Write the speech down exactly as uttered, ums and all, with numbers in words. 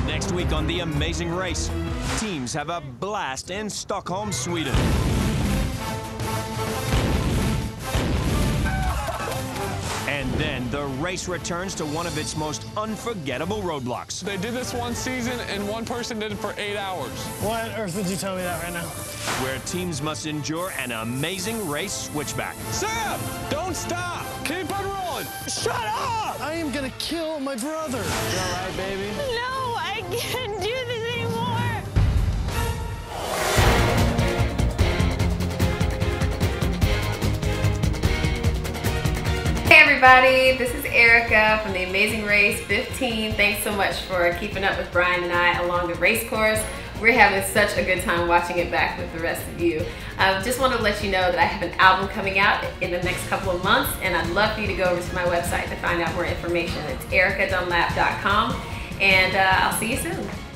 Next week on The Amazing Race, teams have a blast in Stockholm, Sweden. And then the race returns to one of its most unforgettable roadblocks. They did this one season, and one person did it for eight hours. Why on earth would you tell me that right now? Where teams must endure an amazing race switchback. Sam, don't stop. Keep on rolling. Shut up! I am gonna kill my brother. You all right, baby? No, I can't do this anymore. Hey everybody, this is Erica from The Amazing Race fifteen. Thanks so much for keeping up with Brian and I along the race course. We're having such a good time watching it back with the rest of you. Um, just want to let you know that I have an album coming out in the next couple of months, and I'd love for you to go over to my website to find out more information. It's erica dunlap dot com, and uh, I'll see you soon.